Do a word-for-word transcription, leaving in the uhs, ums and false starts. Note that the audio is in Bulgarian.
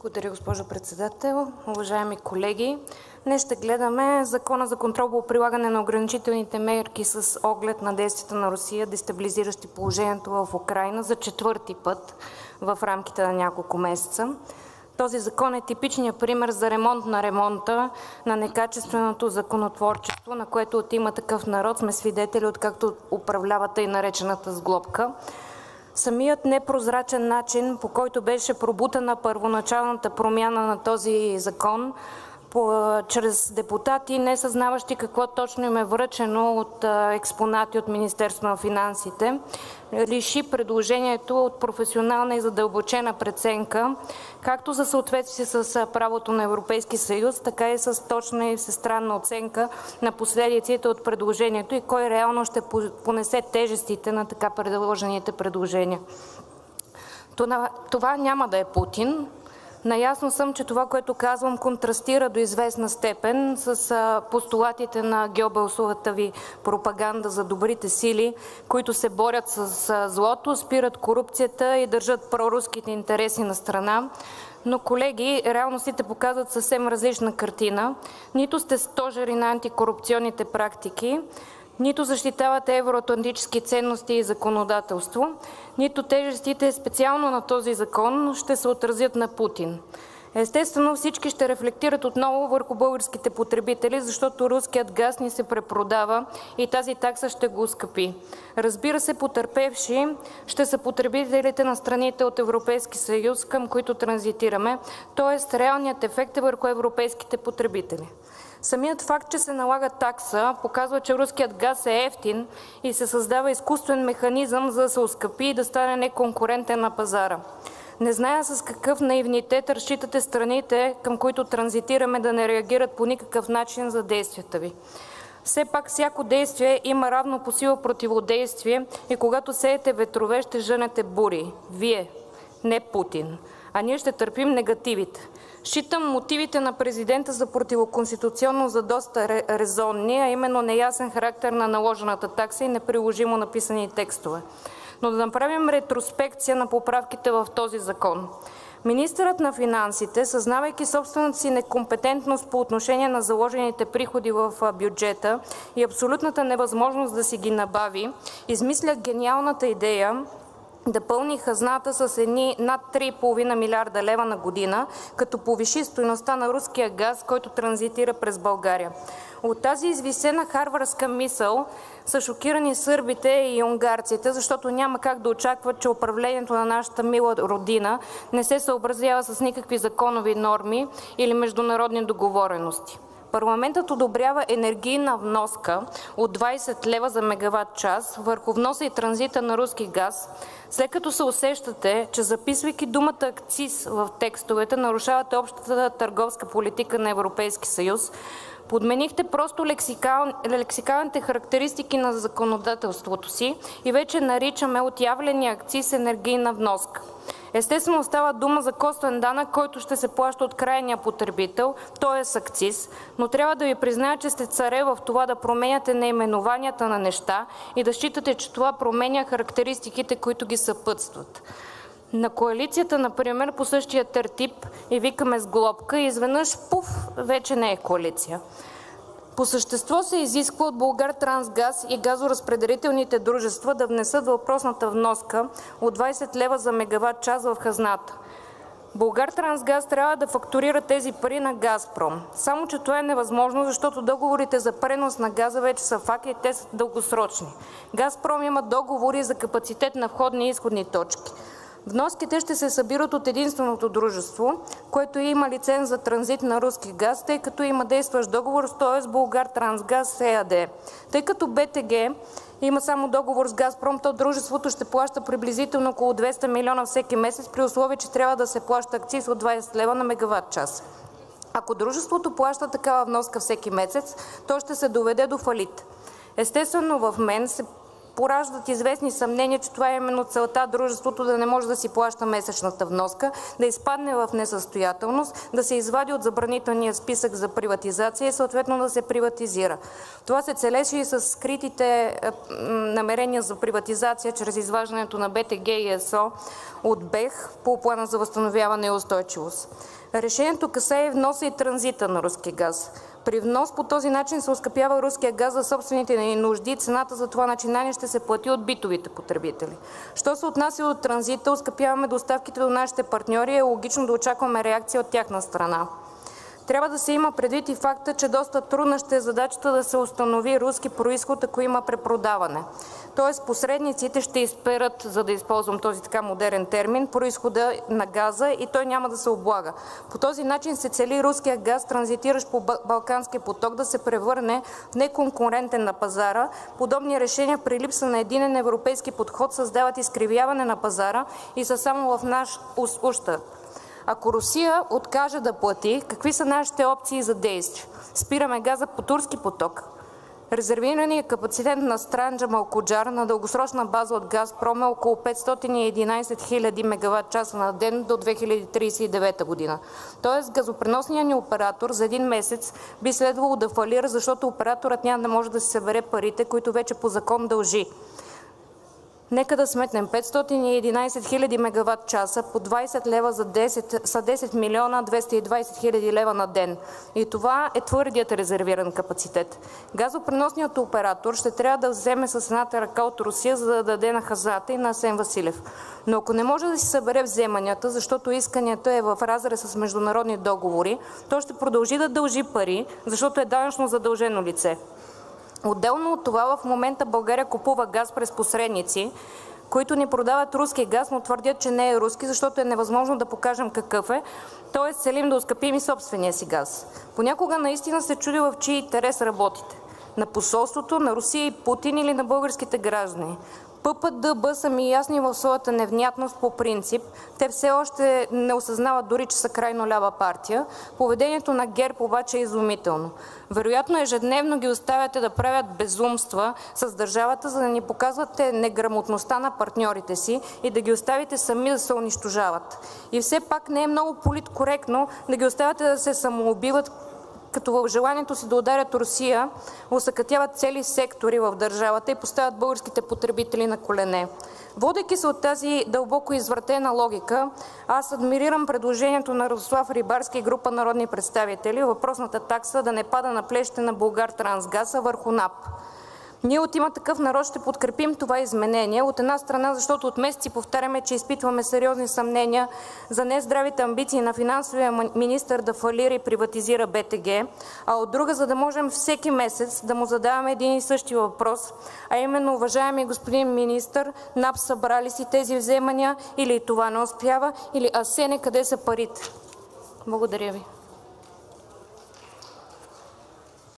Благодаря, госпожо председател. Уважаеми колеги, днес ще гледаме Закона за контрол по прилагане на ограничителните мерки с оглед на действията на Русия, дестабилизиращи положението в Украйна за четвърти път в рамките на няколко месеца. Този закон е типичният пример за ремонт на ремонта на некачественото законотворчество, на което от „Има такъв народ“ сме свидетели, откакто управлява тъй наречената сглобка. Самият непрозрачен начин, по който беше пробутана първоначалната промяна на този закон чрез депутати, не съзнаващи какво точно им е връчено от експонати от Министерството на финансите, лиши предложението от професионална и задълбочена преценка както за съответствие с правото на Европейския съюз, така и с точна и всестранна оценка на последиците от предложението и кой реално ще понесе тежестите на така предложените предложения. Това няма да е Путин. Наясно съм, че това, което казвам, контрастира до известна степен с постулатите на Гьобелсовата ви пропаганда за добрите сили, които се борят с злото, спират корупцията и държат проруските интереси на страна. Но, колеги, реалностите показват съвсем различна картина. Нито сте стожери на антикорупционните практики, нито защитавате евроатлантически ценности и законодателство, нито тежестите специално на този закон ще се отразят на Путин. Естествено, всички ще рефлектират отново върху българските потребители, защото руският газ ни се препродава и тази такса ще го оскъпи. Разбира се, потърпевши ще са потребителите на страните от Европейския съюз, към които транзитираме, т.е. реалният ефект е върху европейските потребители. Самият факт, че се налага такса, показва, че руският газ е евтин и се създава изкуствен механизъм, за да се оскъпи и да стане неконкурентен на пазара. Не зная с какъв наивнитет разчитате страните, към които транзитираме, да не реагират по никакъв начин за действията ви. Все пак всяко действие има равно по сила противодействие и когато сеете ветрове, ще жънете бури. Вие, не Путин. А ние ще търпим негативите. Считам мотивите на президента за противоконституционно за доста резонни, а именно неясен характер на наложената такса и неприложимо написани текстове. Но да направим ретроспекция на поправките в този закон. Министърът на финансите, съзнавайки собствената си некомпетентност по отношение на заложените приходи в бюджета и абсолютната невъзможност да си ги набави, измисля гениалната идея да пълни хазната с едни над три и половина милиарда лева на година, като повиши стойността на руския газ, който транзитира през България. От тази извисена харвардска мисъл са шокирани сърбите и унгарците, защото няма как да очакват, че управлението на нашата мила родина не се съобразява с никакви законови норми или международни договорености. Парламентът одобрява енергийна вноска от двайсет лева за мегаватт час върху вноса и транзита на руски газ, след като се усещате, че записвайки думата акциз в текстовете, нарушавате общата търговска политика на Европейския съюз, подменихте просто лексикал... лексикалните характеристики на законодателството си и вече наричаме отявления акциз енергийна вноска. Естествено става дума за косвен данък, който ще се плаща от крайния потребител, т.е. акциз, но трябва да ви призная, че сте царе в това да променяте наименованията на неща и да считате, че това променя характеристиките, които ги съпътстват. На коалицията, например, по същия тертип и викаме сглобка и изведнъж пуф, вече не е коалиция. По същество се изисква от Булгартрансгаз и газоразпределителните дружества да внесат въпросната вноска от двайсет лева за мегаватт час в хазната. Булгартрансгаз трябва да фактурира тези пари на Газпром. Само че това е невъзможно, защото договорите за пренос на газа вече са факт и те са дългосрочни. Газпром има договори за капацитет на входни и изходни точки. Вноските ще се събират от единственото дружество, което има лиценз за транзит на руски газ, тъй като има действащ договор с т.е. Булгартрансгаз ЕАД. Тъй като БТГ има само договор с Газпром, то дружеството ще плаща приблизително около двеста милиона всеки месец, при условие, че трябва да се плаща акциз от двайсет лева на мегаватт час. Ако дружеството плаща такава вноска всеки месец, то ще се доведе до фалит. Естествено, в мен се пораждат известни съмнения, че това е именно целта дружеството да не може да си плаща месечната вноска, да изпадне в несъстоятелност, да се извади от забранителния списък за приватизация и съответно да се приватизира. Това се целеше и с скритите намерения за приватизация чрез изваждането на БТГ и ЕСО от БЕХ по плана за възстановяване и устойчивост. Решението касае вноса и транзита на руски газ. При внос по този начин се оскъпява руския газ за собствените ни нужди и цената за това начинание ще се плати от битовите потребители. Що се отнася до транзита, оскъпяваме доставките до нашите партньори и е логично да очакваме реакция от тяхна страна. Трябва да се има предвид и факта, че доста трудна ще е задачата да се установи руски произход, ако има препродаване. Тоест посредниците ще изперат, за да използвам този така модерен термин, произхода на газа и той няма да се облага. По този начин се цели руския газ, транзитиращ по Балканския поток, да се превърне в неконкурентен на пазара. Подобни решения при липса на единен европейски подход създават изкривяване на пазара и са само в наш ущърб. Ако Русия откаже да плати, какви са нашите опции за действие? Спираме газа по турски поток. Резервираният капацитет на Странджа Малкуджар на дългосрочна база от Газпром е около петстотин и единадесет хиляди мегаватчаса на ден до две хиляди тридесет и девета година. Тоест газопреносният ни оператор за един месец би следвало да фалира, защото операторът няма да може да си събере парите, които вече по закон дължи. Нека да сметнем петстотин и единадесет хиляди мегаватчаса по двадесет лева за десет, са десет милиона двеста и двадесет хиляди лева на ден. И това е твърдият резервиран капацитет. Газопреносният оператор ще трябва да вземе с едната ръка от Русия, за да даде на хазната и на Асен Василев. Но ако не може да си събере вземанията, защото исканията е в разрез с международни договори, то ще продължи да дължи пари, защото е данъчно задължено лице. Отделно от това, в момента България купува газ през посредници, които ни продават руски газ, но твърдят, че не е руски, защото е невъзможно да покажем какъв е, т.е. целим да оскъпим и собствения си газ. Понякога наистина се чуди в чий интерес работите. На посолството, на Русия и Путин или на българските граждани. ПП-ДБ са ми ясни в своята невнятност по принцип. Те все още не осъзнават дори, че са крайно лява партия. Поведението на ГЕРБ обаче е изумително. Вероятно ежедневно ги оставяте да правят безумства с държавата, за да ни показвате неграмотността на партньорите си и да ги оставите сами да се унищожават. И все пак не е много политкоректно да ги оставяте да се самоубиват, като в желанието си да ударят Русия, осакатяват цели сектори в държавата и поставят българските потребители на колене. Водейки се от тази дълбоко извратена логика, аз адмирирам предложението на Радослав Рибарски и група народни представители въпросната такса да не пада на плещите на Булгартрансгаз, а върху НАП. Ние от „Има такъв народ“ ще подкрепим това изменение. От една страна, защото от месеци повтаряме, че изпитваме сериозни съмнения за нездравите амбиции на финансовия министър да фалира и приватизира БТГ, а от друга, за да можем всеки месец да му задаваме един и същи въпрос, а именно: уважаеми господин министър, НАП събра ли си тези вземания, или това не успява, или Асене, къде са парите? Благодаря ви.